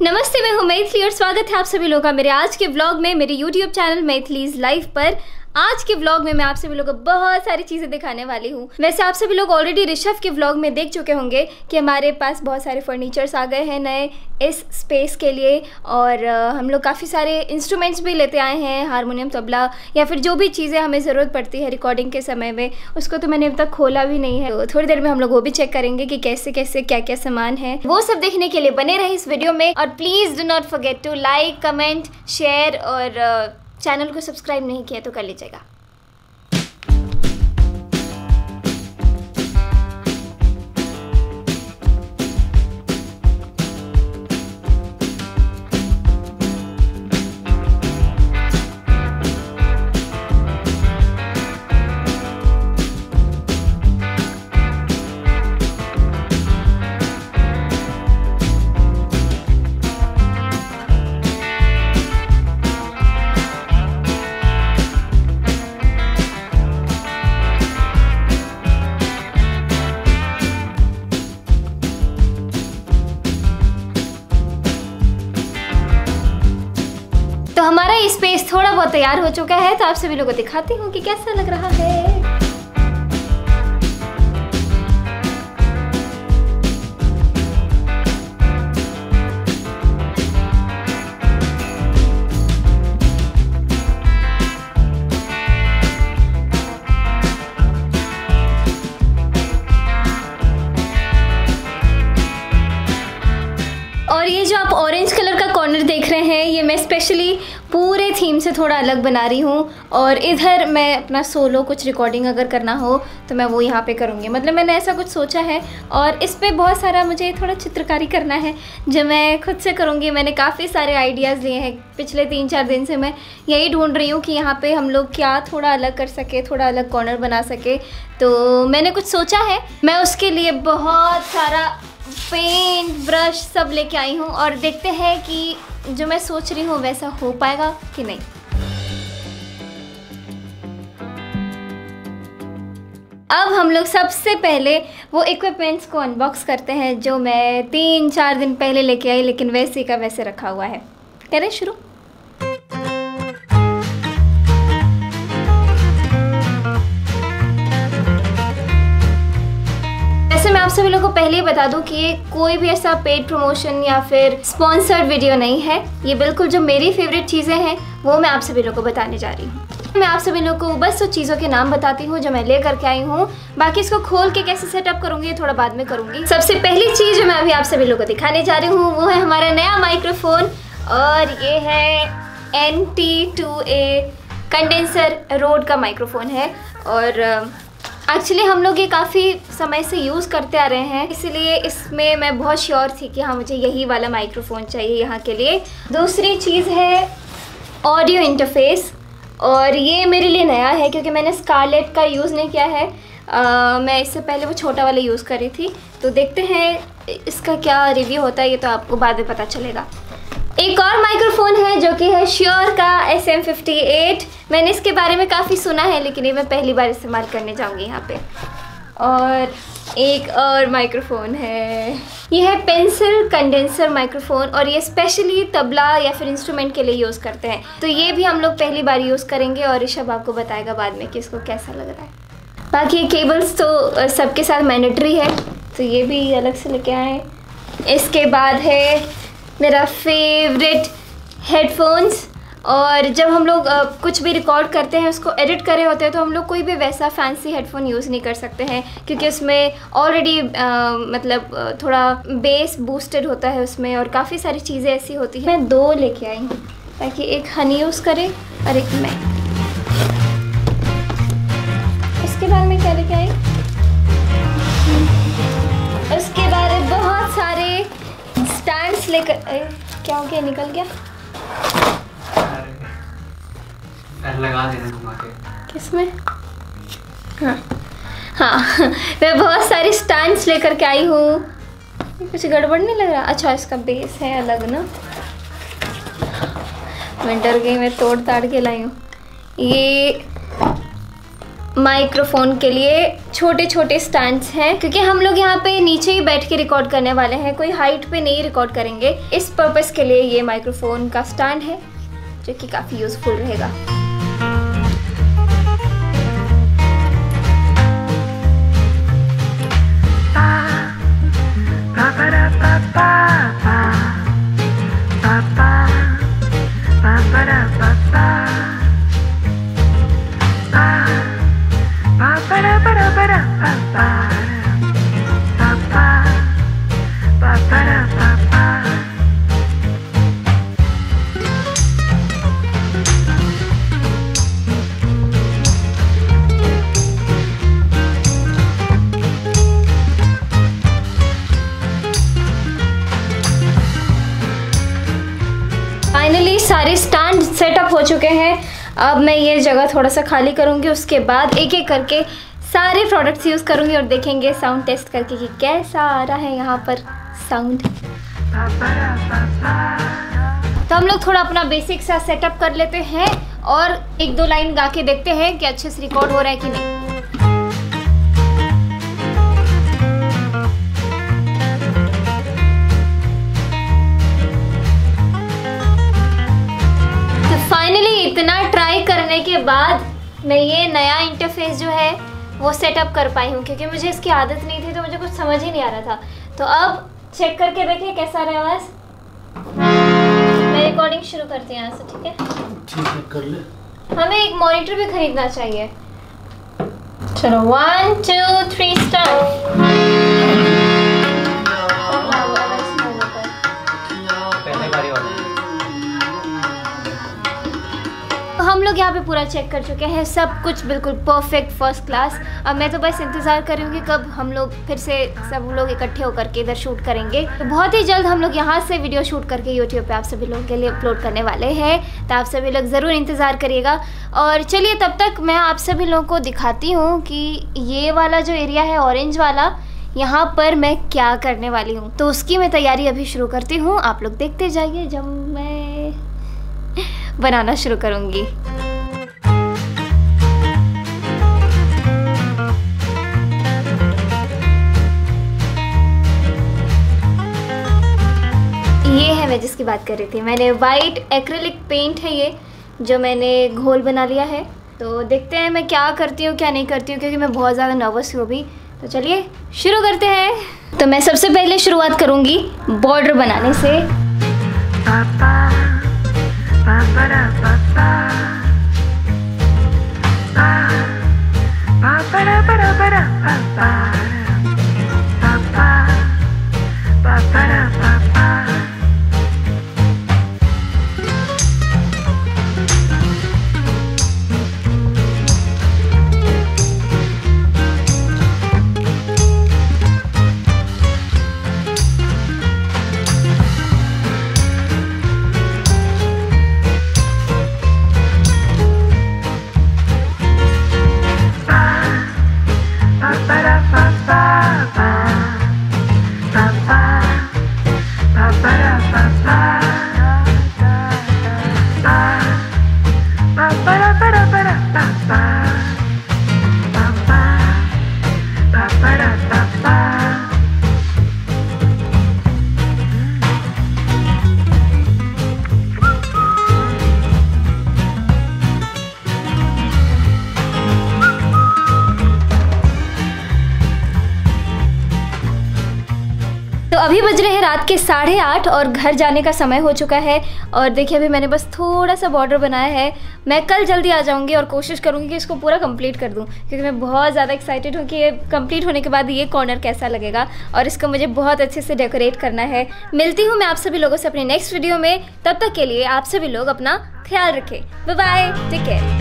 नमस्ते, मैं हूं मैथिली और स्वागत है आप सभी लोगों का मेरे आज के व्लॉग में, मेरे YouTube चैनल मैथिलीज लाइफ पर। आज के व्लॉग में मैं आप सभी लोगों को बहुत सारी चीज़ें दिखाने वाली हूँ। वैसे आप सभी लोग ऑलरेडी ऋषभ के व्लॉग में देख चुके होंगे कि हमारे पास बहुत सारे फर्नीचर्स आ गए हैं नए इस स्पेस के लिए, और हम लोग काफ़ी सारे इंस्ट्रूमेंट्स भी लेते आए हैं, हारमोनियम, तबला या फिर जो भी चीज़ें हमें ज़रूरत पड़ती है रिकॉर्डिंग के समय में। उसको तो मैंने अभी तक खोला भी नहीं है, तो थोड़ी देर में हम लोग वो भी चेक करेंगे कि कैसे कैसे क्या क्या सामान है। वो सब देखने के लिए बने रहे इस वीडियो में, और please do not forget to like, comment, share, और चैनल को सब्सक्राइब नहीं किया तो कर लीजिएगा। तो हमारा ये स्पेस थोड़ा बहुत तैयार हो चुका है, तो आप सभी लोगों को दिखाती हूँ कि कैसा लग रहा है। और ये जो आप ऑरेंज कलर का कॉर्नर देख रहे हैं, ये मैं स्पेशली पूरे थीम से थोड़ा अलग बना रही हूँ। और इधर मैं अपना सोलो कुछ रिकॉर्डिंग अगर करना हो तो मैं वो यहाँ पे करूँगी, मतलब मैंने ऐसा कुछ सोचा है। और इस पे बहुत सारा मुझे थोड़ा चित्रकारी करना है जो मैं खुद से करूँगी। मैंने काफ़ी सारे आइडियाज़ लिए हैं पिछले 3-4 दिन से। मैं यही ढूंढ रही हूँ कि यहाँ पे हम लोग क्या थोड़ा अलग कर सके, थोड़ा अलग कॉर्नर बना सके। तो मैंने कुछ सोचा है, मैं उसके लिए बहुत सारा पेंट, ब्रश सब लेके आई हूँ, और देखते हैं कि जो मैं सोच रही हूँ वैसा हो पाएगा कि नहीं। अब हम लोग सबसे पहले वो इक्विपमेंट्स को अनबॉक्स करते हैं जो मैं 3-4 दिन पहले लेके आई, लेकिन वैसे का वैसे रखा हुआ है। करें शुरू। मैं आप सभी लोगों को पहले ही बता दूं कि ये कोई भी ऐसा पेड प्रमोशन या फिर स्पॉन्सर्ड वीडियो नहीं है। ये बिल्कुल जो मेरी फेवरेट चीज़ें हैं वो मैं आप सभी लोगों को बताने जा रही हूँ। मैं आप सभी लोगों को बस उस चीज़ों के नाम बताती हूँ जो मैं ले करके आई हूँ। बाकी इसको खोल के कैसे सेटअप करूँगी ये थोड़ा बाद में करूँगी। सबसे पहली चीज़ जो मैं अभी आप सभी लोगों को दिखाने जा रही हूँ वो है हमारा नया माइक्रोफोन, और ये है NT2A कंडेंसर रोड का माइक्रोफोन है। और एक्चुअली हम लोग ये काफ़ी समय से यूज़ करते आ रहे हैं, इसलिए इसमें मैं बहुत श्योर थी कि हाँ मुझे यही वाला माइक्रोफोन चाहिए यहाँ के लिए। दूसरी चीज़ है ऑडियो इंटरफेस, और ये मेरे लिए नया है क्योंकि मैंने स्कारलेट का यूज़ नहीं किया है। मैं इससे पहले वो छोटा वाला यूज़ कर रही थी, तो देखते हैं इसका क्या रिव्यू होता है, ये तो आपको बाद में पता चलेगा। एक और माइक्रोफोन है जो कि है श्योर का SM58। मैंने इसके बारे में काफ़ी सुना है, लेकिन ये मैं पहली बार इस्तेमाल करने जाऊंगी यहाँ पे। और एक और माइक्रोफोन है, ये है पेंसिल कंडेंसर माइक्रोफोन, और ये स्पेशली तबला या फिर इंस्ट्रूमेंट के लिए यूज़ करते हैं। तो ये भी हम लोग पहली बार यूज़ करेंगे, और ऋषभ आपको बताएगा बाद में कि इसको कैसा लग रहा है। बाकी केबल्स तो सबके साथ मैंडेटरी है, तो ये भी अलग से लेके आए। इसके बाद है मेरा फेवरेट हेडफोन्स, और जब हम लोग कुछ भी रिकॉर्ड करते हैं, उसको एडिट कर रहे होते हैं, तो हम लोग कोई भी वैसा फैंसी हेडफोन यूज़ नहीं कर सकते हैं क्योंकि उसमें ऑलरेडी मतलब थोड़ा बेस बूस्टेड होता है उसमें, और काफ़ी सारी चीज़ें ऐसी होती हैं। मैं 2 लेके आई हूँ ताकि एक हनी यूज़ करे और एक मैं। उसके बाद मैं क्या लेके आई, उसके बाद बहुत सारे स्टैंड्स लेकर। क्या हो गया, निकल गया? लगा देना घुमा के। किसमें? हाँ मैं बहुत सारी स्टैंड्स लेकर के आई हूँ। कुछ गड़बड़ नहीं लग रहा? अच्छा, इसका बेस है अलग ना, मैं डर गई, मैं तोड़ ताड़ के लाई हूँ। ये माइक्रोफोन के लिए छोटे छोटे स्टैंड्स हैं, क्योंकि हम लोग यहाँ पे नीचे ही बैठ के रिकॉर्ड करने वाले हैं, कोई हाइट पे नहीं रिकॉर्ड करेंगे। इस पर्पस के लिए ये माइक्रोफोन का स्टैंड है जो कि काफ़ी यूज़फुल रहेगा। फाइनली सारे स्टैंड सेटअप हो चुके हैं। अब मैं ये जगह थोड़ा सा खाली करूँगी, उसके बाद एक एक करके सारे प्रोडक्ट्स यूज़ करूँगी और देखेंगे साउंड टेस्ट करके कि कैसा आ रहा है यहाँ पर साउंड। तो हम लोग थोड़ा अपना बेसिक सा सेटअप कर लेते हैं और एक दो लाइन गा के देखते हैं कि अच्छे से रिकॉर्ड हो रहा है कि नहीं। फाइनली इतना ट्राई करने के बाद मैं ये नया इंटरफेस जो है वो सेटअप कर पाई हूँ, क्योंकि मुझे इसकी आदत नहीं थी तो मुझे कुछ समझ ही नहीं आ रहा था। तो अब चेक करके देखें कैसा रहा आवाज़। मैं रिकॉर्डिंग शुरू करती हूँ यहाँ से, ठीक है? ठीक है, कर ले। हमें एक मॉनिटर भी खरीदना चाहिए। चलो 1 2 3 स्टार्ट। हम लोग यहाँ पे पूरा चेक कर चुके हैं, सब कुछ बिल्कुल परफेक्ट फर्स्ट क्लास। अब मैं तो बस इंतज़ार कर रही हूँ कि कब हम लोग फिर से सब लोग इकट्ठे होकर के इधर शूट करेंगे। तो बहुत ही जल्द हम लोग यहाँ से वीडियो शूट करके यूट्यूब पे आप सभी लोगों के लिए अपलोड करने वाले हैं, तो आप सभी लोग ज़रूर इंतज़ार करिएगा। और चलिए तब तक मैं आप सभी लोगों को दिखाती हूँ कि ये वाला जो एरिया है ऑरेंज वाला, यहाँ पर मैं क्या करने वाली हूँ। तो उसकी मैं तैयारी अभी शुरू करती हूँ, आप लोग देखते जाइए जब मैं बनाना शुरू करूँगी। ये है मैं जिसकी बात कर रही थी, मैंने वाइट एक्रिलिक पेंट है ये जो मैंने घोल बना लिया है। तो देखते हैं मैं क्या करती हूँ क्या नहीं करती हूँ, क्योंकि मैं बहुत ज़्यादा नर्वस हूँ अभी। तो चलिए शुरू करते हैं। तो मैं सबसे पहले शुरुआत करूँगी बॉर्डर बनाने से। तो अभी बज रहे हैं रात के 8:30 और घर जाने का समय हो चुका है। और देखिए अभी मैंने बस थोड़ा सा बॉर्डर बनाया है। मैं कल जल्दी आ जाऊंगी और कोशिश करूंगी कि इसको पूरा कंप्लीट कर दूं, क्योंकि मैं बहुत ज़्यादा एक्साइटेड हूँ कि ये कंप्लीट होने के बाद ये कॉर्नर कैसा लगेगा और इसको मुझे बहुत अच्छे से डेकोरेट करना है। मिलती हूँ मैं आप सभी लोगों से अपने नेक्स्ट वीडियो में। तब तक के लिए आप सभी लोग अपना ख्याल रखें। Bye bye, take care.